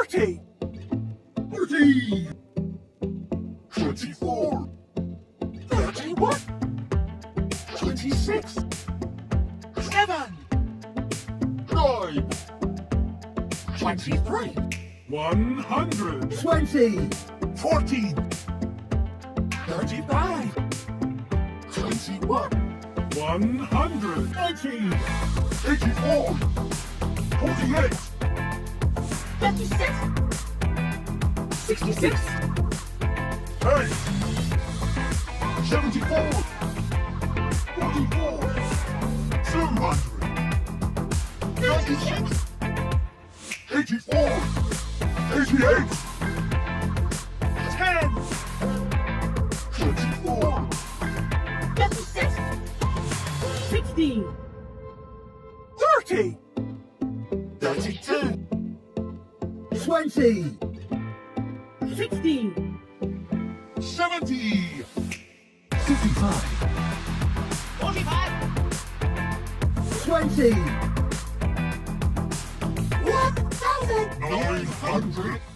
30. 30. 24. 31. 26. 7. 9. 23. 100. 20. 14. 35. 21. 100. 19. 84. 48. 56. 66. 8. 74. 44. 200. 96. 84. 88. 10. 24. 56. 60. 30. 32. 20. 60. 70. 55. 45. 20. 900.